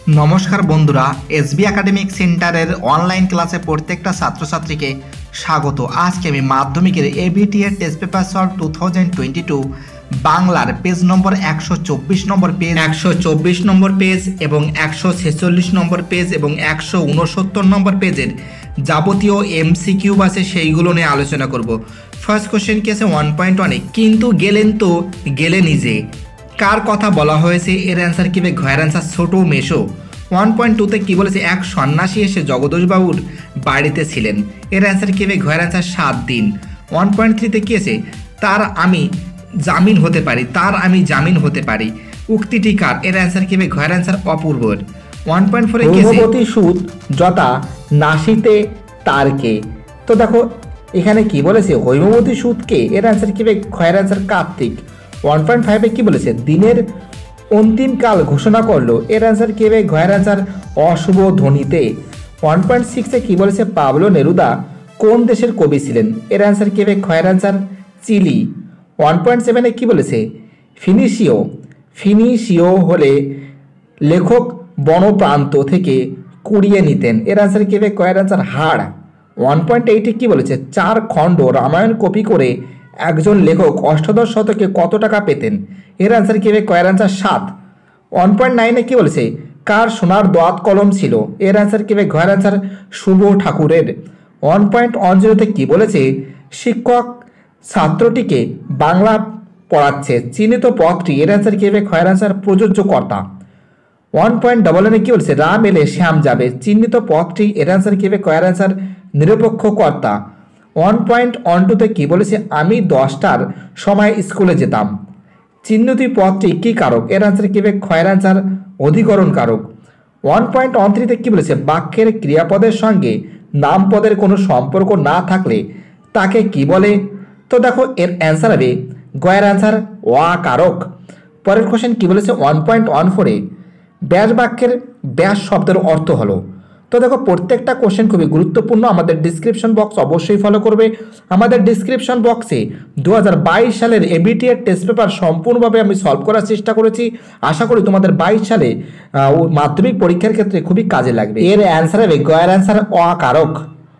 নমস্কার বন্ধুরা, SB academic সেন্টারের অনলাইন ক্লাসে প্রত্যেকটা ছাত্রছাত্রীকে স্বাগত। আজকে আমি মাধ্যমিকের এবিটিএর টেস্ট পেপার সলভ 2022 বাংলার page number 124 number page, 124 number page এবং 146 নম্বর পেজ এবং 169 নম্বর পেজের যাবতীয় এমসিকিউ আছে সেইগুলো নিয়ে আলোচনা করব। ফার্স্ট কোশ্চেন কি আছে 1.1 কিন্তু গেলেন তো গেলে নিজে, কার কথা বলা হয়েছে? এর অ্যান্সার কি হবে? ঘয়ের অ্যান্সার ছোটো মেশো। 1.2তে কি বলেছে? এক সন্ন্যাসী এসে জগদোষবাবুর বাড়িতে ছিলেন। এর অ্যান্সার কি হবে? ঘয়ের অ্যান্সার 7 দিন। 1.3তে কি আছে? তার আমি জামিন হতে পারি, তার আমি জামিন হতে পারি। উক্তিটি কার? এর অ্যান্সার কি হবে? ঘয়ের অ্যান্সার অপূর্বর। 1.4এ কি আছে? হৈমবতী সুত যথা নাসিতে তারকে। তো দেখো এখানে কি বলেছে? হৈমবতী সুতকে। এর অ্যান্সার কি হবে? ঘয়ের অ্যান্সার কার্তিক। 1.5-এ কি বলেছে? দিনের অন্তিমকাল ঘোষণা করলো। এর অ্যান্সার কি হবে? ঘয়ের অ্যান্সার অশুভ ধ্বনিতে। 1.6-এ কি বলেছে? পাবলো নেরুদা কোন দেশের কবি ছিলেন? এর অ্যান্সার কি হবে? ঘয়ের অ্যান্সার চিলি। 1.7-এ কি বলেছে? ফিনিশিও। ফিনিশিও হলে লেখক বনপ্রান্ত থেকে কুড়িয়ে নিতেন। এর অ্যান্সার কি হবে? ঘয়ের অ্যান্সার হাড়। 1.8-এ কি বলেছে? 4 খণ্ড রামায়ণ কপি করে একজন লেখক অষ্টাদশ শতকে কত টাকা পেতেন? এর অ্যান্সার কি হবে? ঘয়ের অ্যান্সার 7। 1.9-এ কি বলেছে? কার সোনার দোয়াত কলম ছিল? এর অ্যান্সার কি হবে? ঘয়ের অ্যান্সার শুভ ঠাকুরের। 1.10-তে কি বলেছে? শিক্ষক ছাত্রটিকে বাংলা পড়াচ্ছে, চিহ্নিত পদটি। এর অ্যান্সার কি হবে? ঘয়ের অ্যান্সার প্রযোজ্য কর্তা। 1.11-এ কি বলছে? রাম এলে শ্যাম যাবে, চিহ্নিত পদটি। এর অ্যান্সার কি হবে? ঘয়ের অ্যান্সার নিরপেক্ষ কর্তা। 1.12-তে কি বলেছে? আমি 10টার সময় স্কুলে যেতাম, চিহ্নিত পদটি কি কারক? এর অ্যান্সার কি হবে? ঘয়ের অ্যান্সার অধিকরণ কারক। 1.13-তে কি বলেছে? বাক্যের ক্রিয়াপদের সঙ্গে নামপদের কোনো সম্পর্ক না থাকলে তাকে কি বলে? তো দেখো এর অ্যান্সার হবে ঘয়ের অ্যান্সার অকারক। পরের কোশ্চেন কি বলেছে? 1.14-এ ব্যাস বাক্যের ব্যাস শব্দের অর্থ হলো। তো দেখো প্রত্যেকটা কোশ্চেন খুবই গুরুত্বপূর্ণ। আমাদের ডিসক্রিপশন বক্স অবশ্যই ফলো করবে। আমাদের ডিসক্রিপশন বক্সে 2022 সালের এবিটিএর টেস্ট পেপার সম্পূর্ণভাবে আমি সলভ করার চেষ্টা করেছি। আশা করি তোমাদের 22 সালে মাধ্যমিক পরীক্ষার ক্ষেত্রে খুবই কাজে লাগবে। এর অ্যান্সার হবে গয়ের অ্যান্সার অকারক।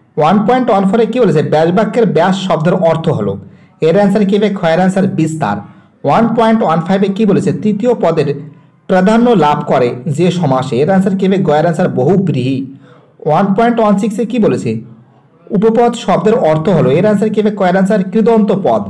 1.14-এ কি বলেছে? ব্যাস বাক্যের ব্যাস শব্দের অর্থ হলো। এর অ্যান্সার কি হবে? ঘয়ের অ্যান্সার বিস্তার। 1.15-এ কি বলেছে? তৃতীয় পদের প্রাধান্য লাভ করে যে সমাসে। এর অ্যান্সার কি হবে? গয়ের অ্যান্সার বহুব্রীহি। 1.16-এ কি বলেছে? উপপদ শব্দের অর্থ হলো। এর অ্যান্সার কি হবে? গয়ের অ্যান্সার কৃদন্ত পদ।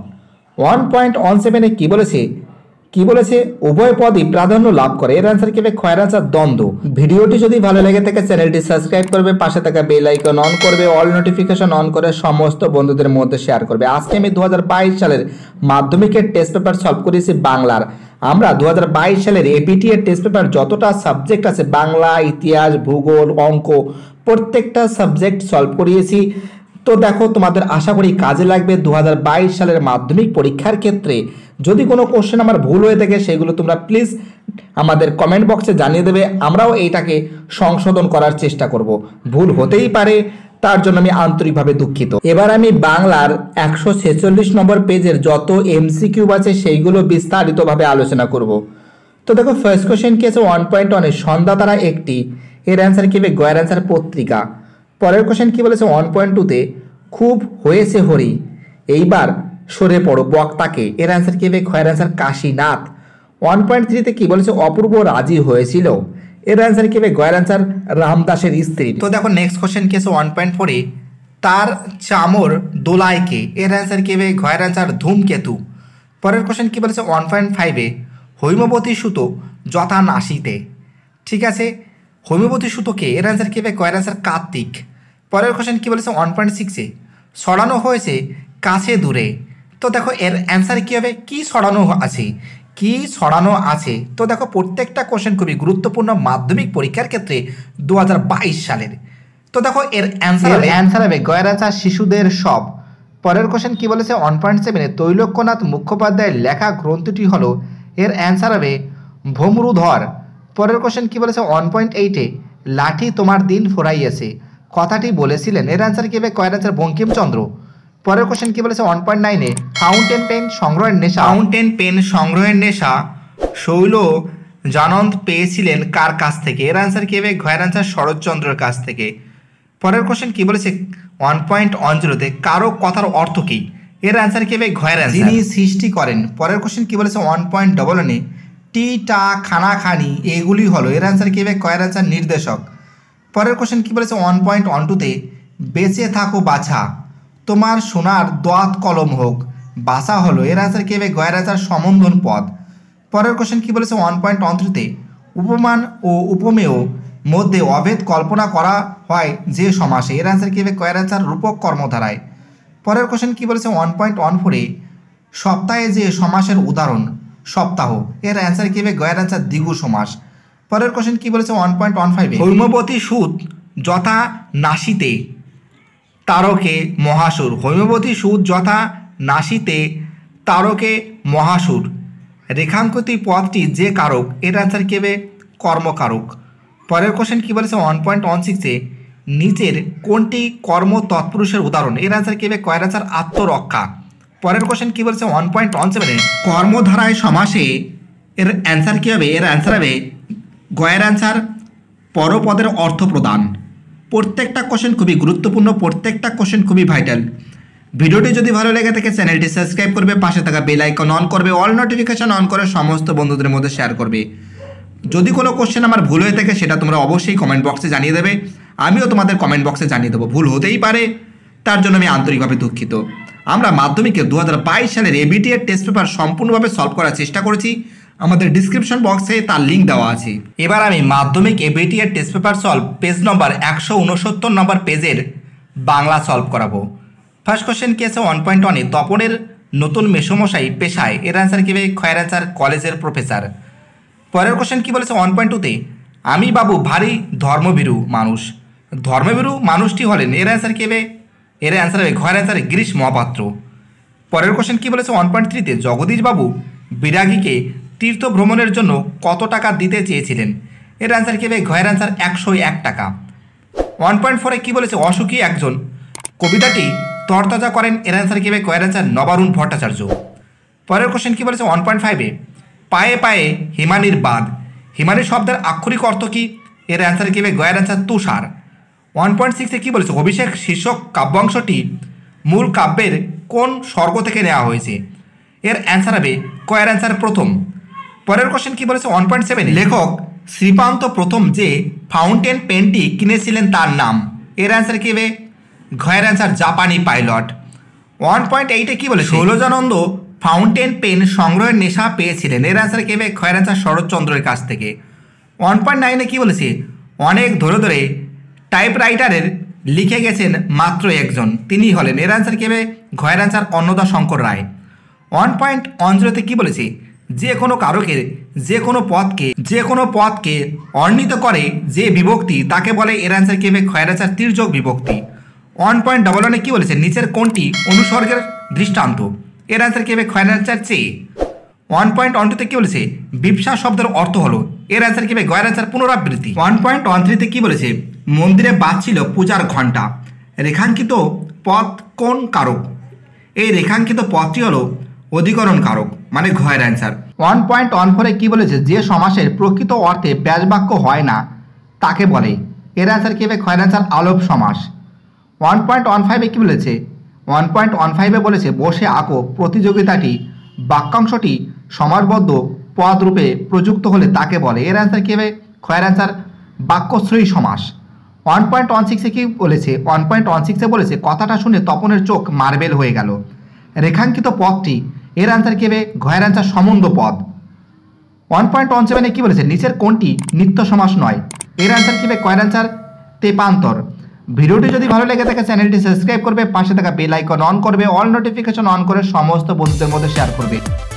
1.17-এ কি বলেছে? কি বলেছে? উভয় পদই প্রাধান্য লাভ করে। এর অ্যান্সার কি হবে? গয়ের অ্যান্সার দ্বন্দ্ব। ভিডিওটি যদি ভালো লেগে থাকে চ্যানেলটি সাবস্ক্রাইব করবে, পাশে থাকা বেল আইকন অন করবে, অল নোটিফিকেশন অন করে সমস্ত বন্ধুদের মধ্যে শেয়ার করবে। আজকে আমি 2022 সালের মাধ্যমিকের টেস্ট পেপার সলভ করেছি বাংলার। আমরা 2022 সালের এবিটি এর টেস্ট পেপার যতটা সাবজেক্ট আছে, বাংলা, ইতিহাস, ভূগোল, অঙ্ক, প্রত্যেকটা সাবজেক্ট সলভ করিয়েছি। তো দেখো তোমাদের আশা করি কাজে লাগবে 2022 সালের মাধ্যমিক পরীক্ষার ক্ষেত্রে। যদি কোনো কোশ্চেন আমার ভুল হয়ে থাকে সেগুলো তোমরা প্লিজ আমাদের কমেন্ট বক্সে জানিয়ে দেবে, আমরাও এইটাকে সংশোধন করার চেষ্টা করব। ভুল হতেই পারে, তার জন্য আমি আন্তরিকভাবে দুঃখিত। এবার আমি বাংলার 146 নম্বর পেজের যত এমসিকিউ আছে সেইগুলো বিস্তারিতভাবে আলোচনা করব। তো দেখো ফার্স্ট কোশ্চেন কি আছে 1.1-এ সন্ধ্যা তারা একটি। এর অ্যান্সার কি হবে? গয়ের অ্যান্সার পত্রিকা। পরের কোশ্চেন কি বলেছে? 1.2-তে খুব হয়েছে হরি, এইবার সরে পড়ো বক্তাকে। এর অ্যান্সার কি হবে? গয়ের অ্যান্সার কাশীনাথ। 1.3-তে কি বলেছে? অপূর্ব রাজি হয়েছিল। এর অ্যান্সার কি হবে? গয়ের অ্যান্সার রামদাসের স্ত্রী। তো দেখো নেক্সট কোশ্চেন কি আছে 1.4-এ তার চামর দোলাইকে। এর অ্যান্সার কি হবে? ঘয়ের অ্যান্সার ধূমকেতু। পরের কোশ্চেন কি বলেছে? 1.5-এ হৈমবতী সুত যথা নাসিতে। ঠিক আছে, হৈমবতী সুতকে। এর অ্যান্সার কি হবে? গয়ের অ্যান্সার কার্তিক। পরের কোশ্চেন কি বলেছে? 1.6-এ ছড়ানো হয়েছে কাছে দূরে। তো দেখো এর অ্যান্সার কি হবে? কি ছড়ানো আছে, কি ছড়ানো আছে। তো দেখো প্রত্যেকটা কোশ্চেন খুবই গুরুত্বপূর্ণ মাধ্যমিক পরীক্ষার ক্ষেত্রে 2022 সালের। তো দেখো এর অ্যান্সার হবে গয়ের অ্যান্সার শিশুদের সব। পরের কোশ্চেন কি বলেছে? 1.7-এ তৈলক্যনাথ মুখোপাধ্যায়ের লেখা গ্রন্থটি হলো। এর অ্যান্সার হবে ভমরুধর। পরের কোশ্চেন কি বলেছে? 1.8-এ লাঠি তোমার দিন ফুরাইয়াছে কথাটি বলেছিলেন। এর অ্যান্সার কি হবে? গয়ের অ্যান্সার বঙ্কিমচন্দ্র। পরের কোশ্চেন কি বলেছে? 1.9-এ ফাউন্টেন পেন সংগ্রহের নেশা শৈল জানন্দ পেয়েছিলেন কার কাছ থেকে? এর অ্যান্সার কি হবে? ঘয়ের অ্যান্সার শরৎচন্দ্রের কাছ থেকে। পরের কোশ্চেন কি বলেছে 1.10-তে কারক কথার অর্থ কী? এর অ্যান্সার কি হবে? ঘয়ের অ্যান্সার যিনি সৃষ্টি করেন। পরের কোশ্চেন কি বলেছে 1.11-এ টি টা খানা খানি এগুলি হলো। এর অ্যান্সার কি হবে? কয়ের অ্যান্সার নির্দেশক। পরের কোশ্চেন কি বলেছে 1.12-তে বেঁচে থাকো বাছা তোমার সোনার দোয়াত কলম হোক বাছা হলো। এর অ্যান্সার কি হবে? গয়ের অ্যান্সার সম্বোধন পদ। পরের কোশ্চেন কি বলেছে 1.13-তে উপমান ও উপমেয় মধ্যে অভেদ কল্পনা করা হয় যে সমাসে। এর অ্যান্সার কি হবে? কয়ের অ্যান্সার রূপক কর্মধারায়। পরের কোশ্চেন কি বলেছে 1.14-এ সপ্তাহে যে সমাসের উদাহরণ সপ্তাহ। এর অ্যান্সার কি হবে? গয়ের অ্যান্সার দ্বিগু সমাস। পরের কোশ্চেন কি বলেছে 1.15-এ হৈমবতী সুত যথা নাসিতে তারকে মহাসুর। হৈমবতী সুত যথা নাসিতে তারকে মহাসুর রেখাঙ্কিত পদটি যে কারক। এর অ্যান্সার কি হবে? কর্মকারক। পরের কোশ্চেন কি বলেছে 1.16-এ নিচের কোনটি কর্ম তৎপুরুষের উদাহরণ? এর অ্যান্সার কি হবে? কয়ের অ্যান্সার আত্মরক্ষা। পরের কোশ্চেন কি বলেছে 1.17-এ কর্মধারায় সমাসে। এর অ্যান্সার কি হবে? এর অ্যান্সার হবে গয়ের অ্যান্সার পরপদের অর্থ প্রদান। প্রত্যেকটা কোশ্চেন খুবই গুরুত্বপূর্ণ, প্রত্যেকটা কোশ্চেন খুবই ভাইটাল। ভিডিওটি যদি ভালো লেগে থাকে চ্যানেলটি সাবস্ক্রাইব করবে, পাশে থাকা বেল আইকন অন করবে, অল নোটিফিকেশন অন করে সমস্ত বন্ধুদের মধ্যে শেয়ার করবে। যদি কোনো কোশ্চেন আমার ভুল হয়ে থাকে সেটা তোমরা অবশ্যই কমেন্ট বক্সে জানিয়ে দেবে, আমিও তোমাদের কমেন্ট বক্সে জানিয়ে দেবো। ভুল হতেই পারে, তার জন্য আমি আন্তরিকভাবে দুঃখিত। আমরা মাধ্যমিকে 2022 সালের এবিটি এর টেস্ট পেপার সম্পূর্ণভাবে সলভ করার চেষ্টা করেছি, আমাদের ডিসক্রিপশন বক্সে তার লিঙ্ক দেওয়া আছে। এবার আমি মাধ্যমিক এবিটি এর test paper solve page number 169 number পেজের বাংলা সলভ করাবো। ফার্স্ট কোশ্চেন কি আছে 1.1-এ তপনের নতুন মেসমশাই পেশায়। এর অ্যান্সার কি হবে? খয়ের অ্যান্সার কলেজের প্রফেসর। পরের কোশ্চেন কি বলেছে 1.2-তে আমি বাবু ভারী ধর্মভীরু মানুষ। ধর্মভীরু মানুষটি হলেন। এর অ্যান্সার কি হবে? এর অ্যান্সার হবে ঘয়ের অ্যান্সার গিরিশ মহাপাত্র। পরের কোশ্চেন কি বলেছে 1.3-তে জগদীশবাবু বিরাগীকে তীর্থ ভ্রমণের জন্য কত টাকা দিতে চেয়েছিলেন? এর অ্যান্সার কি হবে? ঘয়ের অ্যান্সার 101 টাকা। 1.4-এ কি বলেছে অসুখী একজন কবিতাটি তরতাজা করেন। এর অ্যান্সার কি হবে? কয়ের অ্যান্সার নবারুণ ভট্টাচার্য। পরের কোশ্চেন কি বলেছে 1.5-এ পায়ে পায়ে হিমানির বাঁধ। হিমানি শব্দের আক্ষরিক অর্থ কী? এর অ্যান্সার কি হবে? গয়ের অ্যান্সার তুষার। 1.6-এ কী বলেছে অভিষেক শীর্ষক কাব্যাংশটি মূল কাব্যের কোন স্বর্গ থেকে নেওয়া হয়েছে? এর অ্যান্সার হবে কয়ের অ্যান্সার প্রথম। পরের কোশ্চেন কি বলেছে 1.7-এ লেখক শ্রীপান্ত প্রথম যে ফাউন্টেন পেনটি কিনেছিলেন তার নাম। এর অ্যান্সার কি হবে? ঘয়ের অ্যান্সার জাপানি পাইলট। 1.8-এ কী বলে শৈলজানন্দ ফাউন্টেন পেন সংগ্রহের নেশা পেয়েছিলেন। এর অ্যান্সার কি হবে? খয়ের অ্যান্সার শরৎচন্দ্রের কাছ থেকে। 1.9-এ কী বলেছে অনেক ধরে ধরে টাইপরাইটারের লিখে গেছেন মাত্র একজন, তিনি হলেন। এর অ্যান্সার কি হবে? ঘয়ের অ্যান্সার অন্নদা শঙ্কর রায়। 1.10-তে কী বলেছে যে কোনো কারকের যে কোনো পদকে অর্ণিত করে যে বিভক্তি তাকে বলে। এর অ্যান্সার কি হবে? খয়ের অ্যান্সার তির্যক বিভক্তি। 1.11-এ কী বলেছে নিচের কোনটি অনুসর্গের দৃষ্টান্ত? এর অ্যান্সার কী হবে? খয়ের অ্যান্সার চেয়ে। 1.12-তে কী বলেছে বিপসা শব্দের অর্থ হলো? এর অ্যান্সার কী হবে? গয়ের অ্যান্সার পুনরাবৃত্তি। 1.13-তে কী বলেছে মন্দিরে বাজছিল পূজার ঘণ্টা। রেখাঙ্কিত পদ কোন কারক? এই রেখাঙ্কিত পদটি হলো অধিকরণ কারক, মানে ঘয়ের অ্যান্সার। 1.14-এ কী বলেছে যে সমাসের প্রকৃত অর্থে ব্যাসবাক্য হয় না তাকে বলে? এর অ্যান্সার কী হবে? খয়ের অ্যান্সার আলোপ সমাস। 1.15-এ কী বলেছে 1.15-এ বলেছে বসে আঁকো প্রতিযোগিতাটি বাক্যাংশটি সমাসবদ্ধ পদ রূপে প্রযুক্ত হলে তাকে বলে। এর অ্যান্সার কী হবে? খয়ের অ্যান্সার বাক্যশ্রয়ী সমাস। 1.16-এ কী বলেছে 1.16-এ বলেছে কথাটা শুনে তপনের চোখ মার্বেল হয়ে গেল। রেখাঙ্কিত পদটি এর অ্যান্সার কী হবে? ঘয়ের অ্যান্সার সম্বন্ধ পদ। 1.17-এ কী বলেছে নিচের কোনটি নিত্য সমাস নয়? এর অ্যান্সার কী হবে? কয়ের অ্যান্সার তেপান্তর। ভিডিওটি যদি ভালো লেগে থাকে চ্যানেলটি সাবস্ক্রাইব করবে, পাশে থাকা বেল আইকন অন করবে, অল নোটিফিকেশন অন করে সমস্ত বন্ধুদের মধ্যে শেয়ার করবে।